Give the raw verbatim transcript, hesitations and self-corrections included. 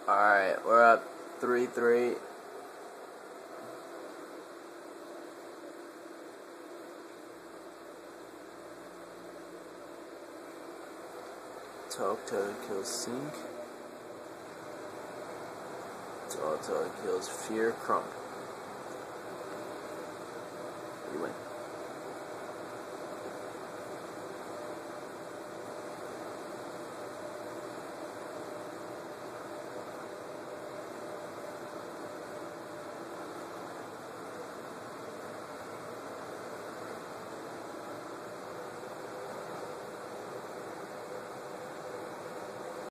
Alright, we're up three three. Talk till it kills Sink. Talk till it kills Fear Krump. You win.